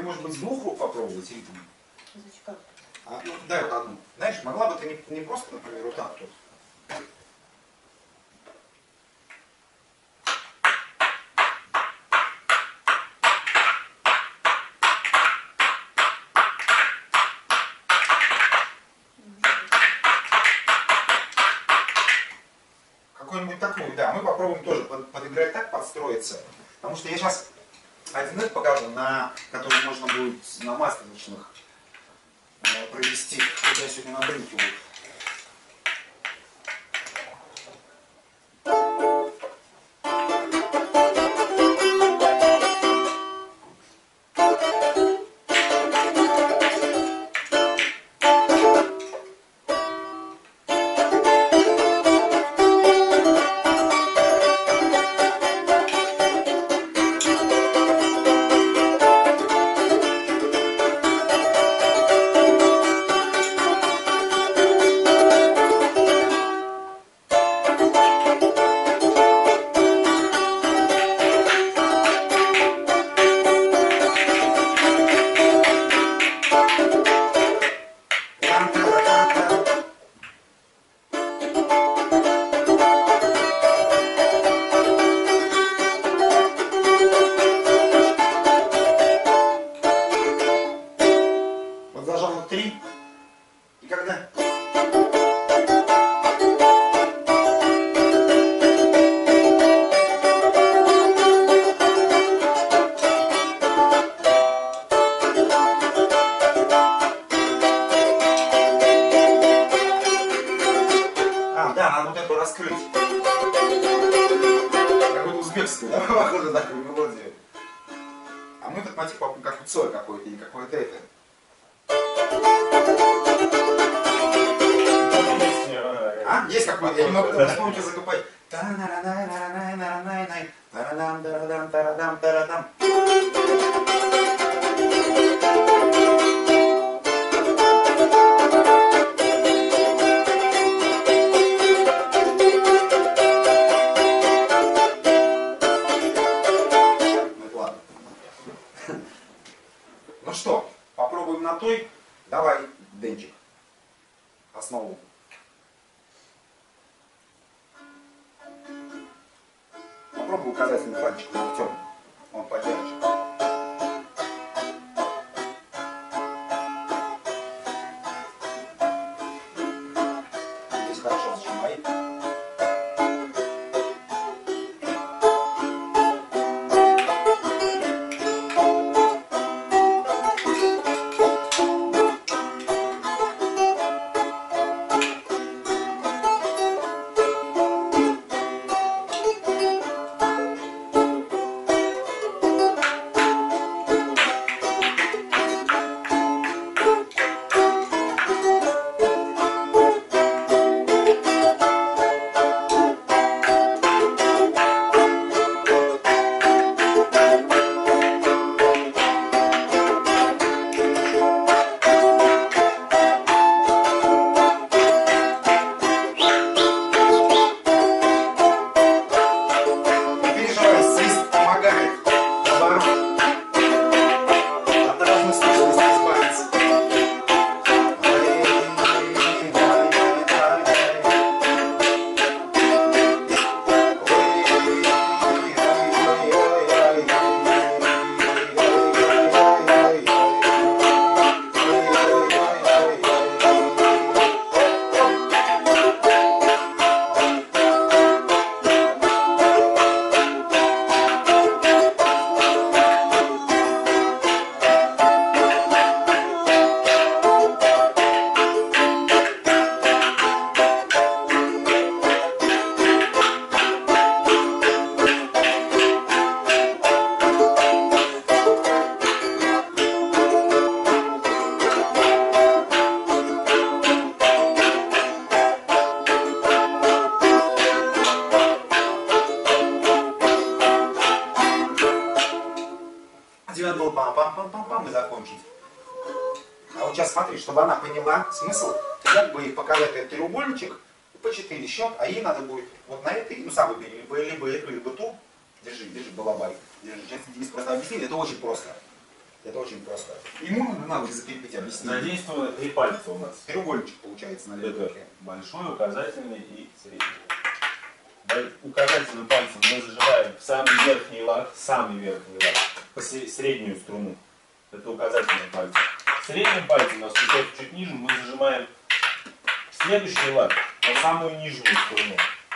может быть, с двух рук попробовать ритм? Зачем? Ну, дай вот одну. Знаешь, могла бы ты не просто, например, вот так тут. Какую-нибудь такую, да. Мы попробуем тоже подыграть так, подстроиться. Потому что я сейчас один их покажу, который можно будет на масленичных провести. Вот я сегодня набрынкиваю. Похоже на такую мелодию. А мы этот мотив попробуем как у Цоя какой-то или какой-то это. А? Есть какой-то, я не могу напомнить закопать. Ну что, попробуем на той. Давай, Денчик, основу. Попробуй указательный пальчик, Артем. Он поддержит. Здесь хорошо сжимай. Девятый пам-пам-пам-пам-пам и закончить. А вот сейчас смотри, чтобы она поняла смысл, как бы ей показать этот треугольничек по 4 счет, а ей надо будет вот на этой, ну сам выбери, либо эту, либо ту. Держи, балабай. Держи. Сейчас здесь просто объяснить, это очень просто. Это очень просто. Ему надо закрепить, объяснить. Задействовано 3 пальца у нас. Треугольничек получается на левой руке. Большой, указательный и средний. Указательным пальцем мы зажимаем в самый верхний лад, по среднюю струну. Это указательным пальцем. Средним пальцем, у нас получается чуть ниже, мы зажимаем следующий лад на самую нижнюю струну.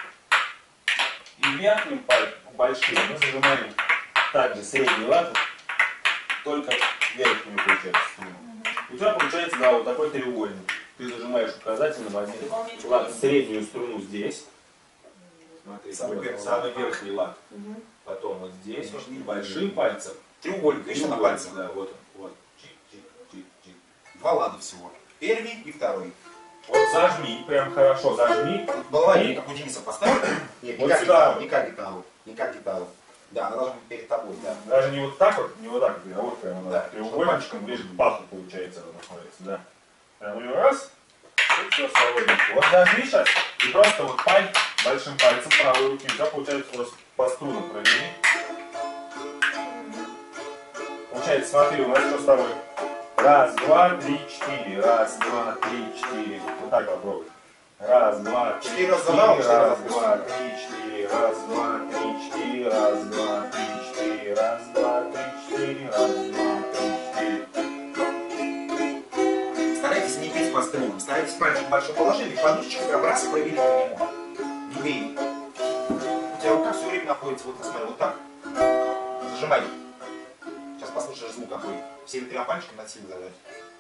И верхним пальцем, большим, мы зажимаем также средний лад, только верхнюю получается струну. У тебя получается, да, вот такой треугольник. Ты зажимаешь указательным один лад, среднюю струну здесь. Смотри, самый верхний лад. Потом вот здесь, вот, большим пальцем. Треугольник, видишь, на пальце? Да, вот он, вот. Чик, чик, чик, чик. 2 лада всего. Первый и второй. Вот зажми, прям хорошо зажми. Балалайку, как у Дениса поставил. Нет, Вот не как сюда. гитару, не как гитару. Не как гитару. Да, она должна быть перед тобой, да. Даже не вот так вот, не вот так вот, а вот прямо Да, треугольничком ближе к паху получается она находится, да. Прям ее раз, и все, свободненько. Вот зажми сейчас, и просто вот большим пальцем правой руки, у тебя получается просто по струнам провели. Получается, смотри, у нас что с тобой? Раз, два, три, четыре. Раз, два, три, четыре. Вот так попробуй. Раз, два, три, четыре. Раз, два, три, четыре. Раз, два, три, четыре. Раз, два, три, четыре. Раз, два, три, четыре. Раз, два, три, четыре. Старайтесь не петь по струнам. Старайтесь пальчик большой положили, подушечку прям раз провели по нему. Не бей. У тебя рука все время находится, вот смотри, вот так. Зажимай. Сейчас послушаешь звук какой. Всеми 3 пальчиками на силу зажать.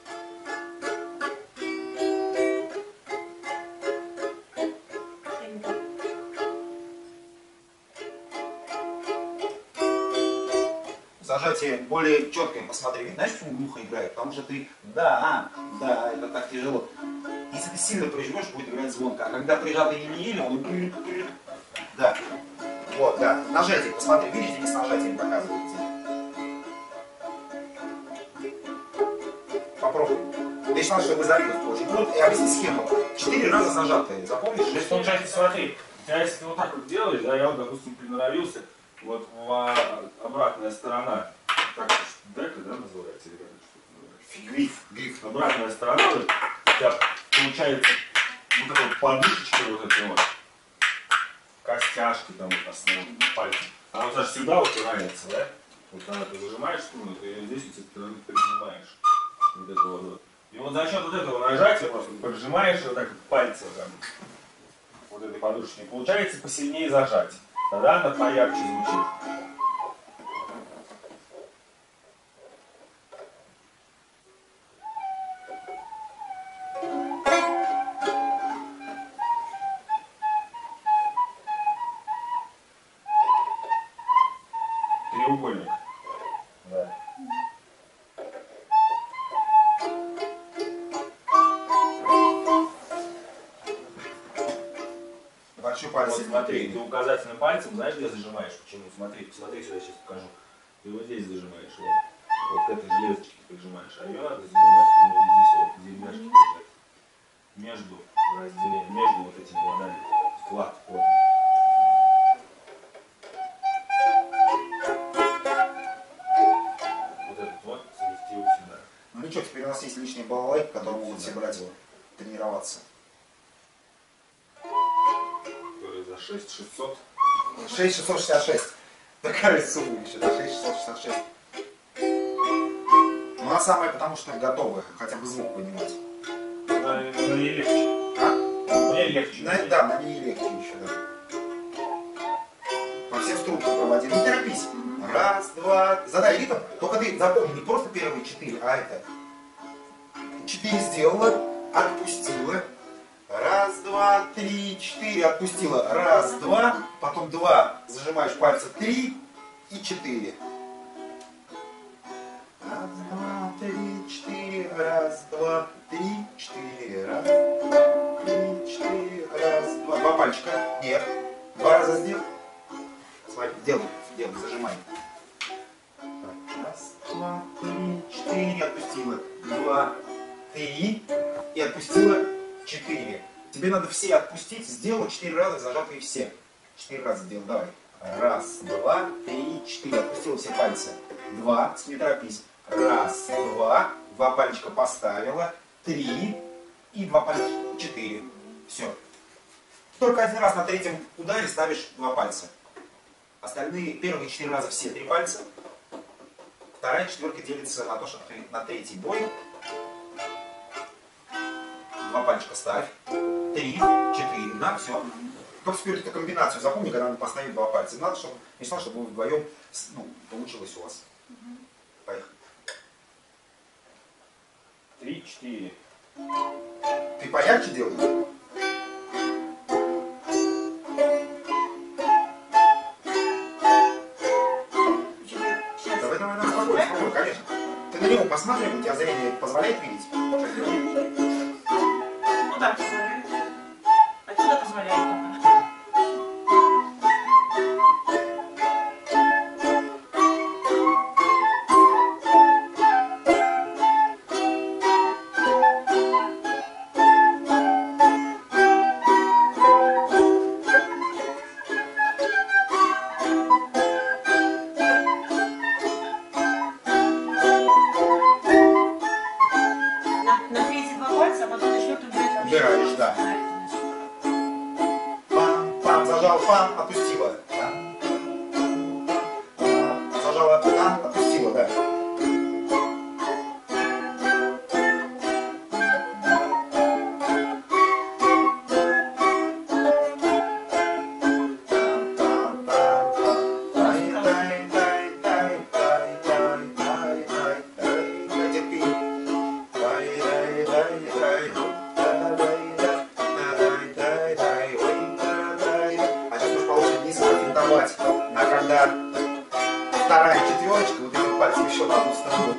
Зажатие более четкое, посмотри. Знаешь, почему глухо играет? Потому что ты, да, это так тяжело. Если ты сильно прижмешь, будет играть звонко. А когда прижатый еле-еле, он... Да. Вот, да. Нажатие, посмотри. Видите, не с нажатием показываете. Попробуй. Ты еще надо, чтобы завидов получить. Ну, вот, и объясни схему. 4 раза зажатые. Запомнишь? То есть, получается, смотри, у тебя, если ты вот так вот делаешь, да, я вот, допустим, приноровился, вот обратная сторона, так, дека, да, называется, или как это называется? Гриф. Обратная сторона, вот, у тебя получается вот эта вот подушечка, вот эти вот костяшки, там, вот, основные пальцы. Она вот аж сюда упирается, да? Вот когда ты зажимаешь струну, ты ее здесь вот стороны прижимаешь. Вот это вот. И вот за счет вот этого нажатия просто поджимаешь вот так вот пальцы там, вот этой подушечки. Получается посильнее зажать. Тогда она поярче звучит. Треугольник. Да. Большой палец. Вот смотри, ты указательным пальцем, знаешь, где зажимаешь? Почему? Смотри, посмотри сюда, я сейчас покажу. Ты вот здесь зажимаешь его. Вот к этой железочке прижимаешь. А ее надо зажимать вот здесь вот, земляшки прижать. Между разделением, между вот этими ладами. Вклад. Вот. Вот этот вот совместил сюда. Ну ничего, теперь у нас есть лишний балалайк, который могут все брать, тренироваться. Который за 6600. 6666. Такая сумма еще, да, 6666. Ну, она самая, потому что готовая, хотя бы звук понимать. На ней легче. А? Мне легче. Да, на ней легче еще, да. По всем стрункам проводи. Не торопись. Раз, два. Задай ритм. Только ты запомни, не просто первые 4, а это. 4 сделала, отпустила. Раз, два, три, 4, отпустила. Раз, два, потом 2, зажимаешь пальцы 3 и 4. Раз, два, три, 4, раз, два, три, 4, раз, три, 4, раз, два. 2 пальчика. Нет. 2 раза сделай. Смотри, делай, зажимай. Раз, два, три, 4, отпустила. 2, 3 и отпустила 4. Тебе надо все отпустить, сделай 4 раза зажатые все. 4 раза сделай, давай. Раз, два, три, 4. Отпустила все пальцы. 2, не торопись. Раз, два. Два пальчика поставила. 3. И 2 пальчика. 4. Все. Только один раз на третьем ударе ставишь 2 пальца. Остальные первые 4 раза все 3 пальца. Вторая четверка делится на то, что ты на третий бой 2 пальчика ставь. 3, 4, да, все. Только теперь эту комбинацию запомни, когда надо поставить 2 пальца. Надо, чтобы, не знал, чтобы вы вдвоем, ну, получилось у вас. Поехали. 3, 4. Ты поярче делай. Давай, спокойно, спокойно, конечно. Ты на него посмотри, у тебя зрение позволяет видеть, что делать? Ну да, позволяет. Отсюда позволяет. На третьи 2 пальца, а потом начнет убирать вообще. Убираешь, да. Пам, пам, зажал, пам, отпустила. Пам, пам, зажала, пам, отпустила, да. А когда вторая четверочка, вот этим пальцем еще на одну сторону.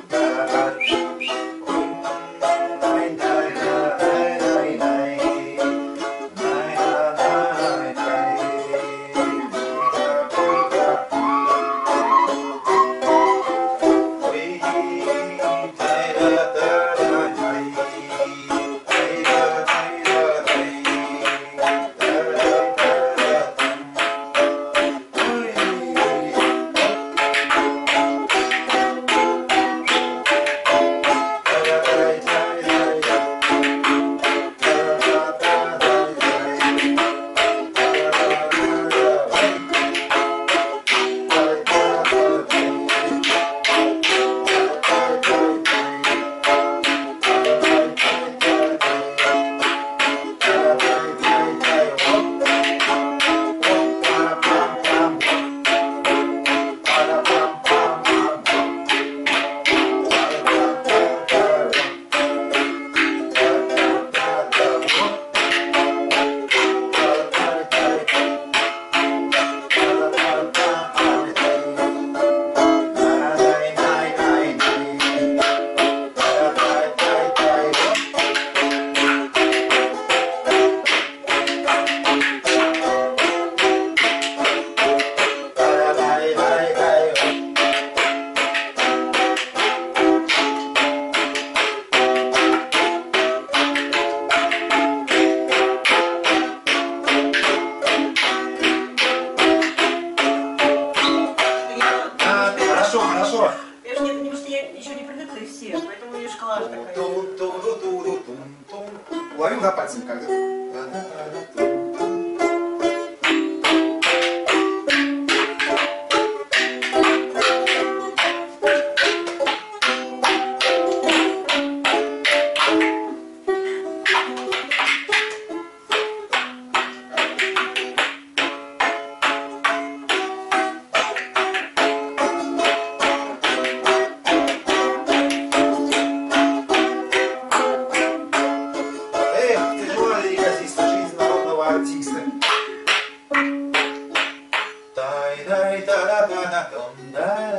Хорошо. Я же не, потому что я еще не привыкла и все, поэтому у меня шкала же такая. Ловил, да, пальцами когда? Артиста. Дай-дай-да-да-да-да-да.